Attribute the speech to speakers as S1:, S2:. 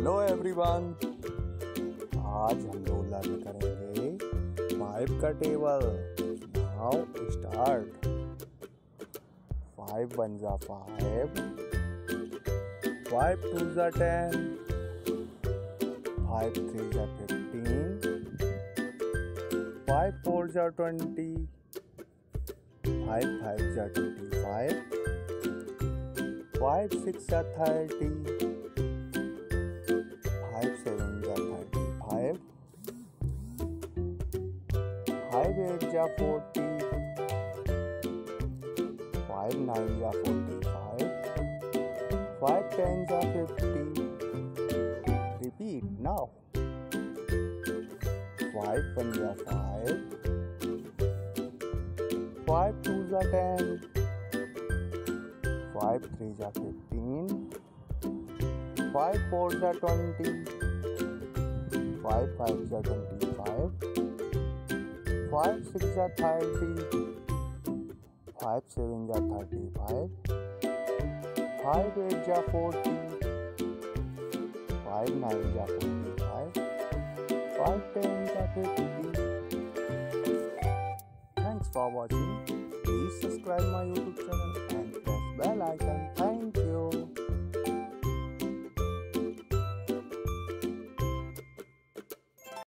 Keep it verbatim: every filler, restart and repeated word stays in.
S1: Hello everyone, आज हम लोग लर्न करेंगे फाइव का table. Now start. Five one जा फाइव, फाइव टू जा टेन, फाइव थ्री जा फिफ्टीन, फाइव फोर जा ट्वेंटी, फाइव फाइव जा ट्वेंटी फाइव, फाइव सिक्स जा थर्टी, फाइव सेवन जा थर्टी फाइव, फाइव एट जा फोर्टी, फाइव नाइन जा forty five, five ten जा fifty. Repeat now. Five one जा five, five two जा ten, five three जा fifteen, five four जा twenty, five five जा twenty five, five six जा thirty, five seven जा thirty five, five eight जा forty, five nine जा forty five, five ten जा fifty. Thanks for watching. Please subscribe my YouTube channel.